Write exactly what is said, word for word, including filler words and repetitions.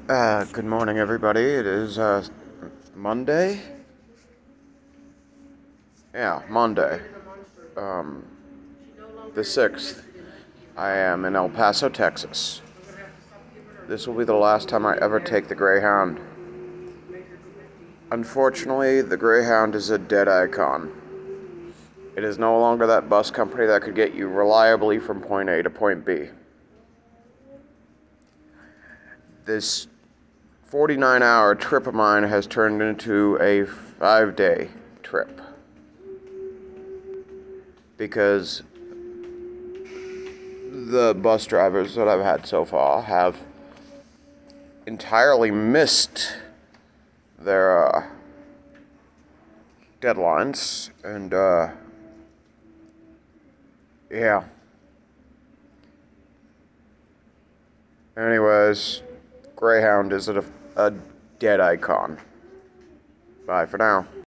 Uh, good morning, everybody. It is uh, Monday. Yeah, Monday, um, the sixth. I am in El Paso, Texas. This will be the last time I ever take the Greyhound. Unfortunately, the Greyhound is a dead icon. It is no longer that bus company that could get you reliably from point A to point B. This forty-nine hour trip of mine has turned into a five day trip because the bus drivers that I've had so far have entirely missed their uh, deadlines, and uh, yeah. Anyways, Greyhound is a, a dead icon. Bye for now.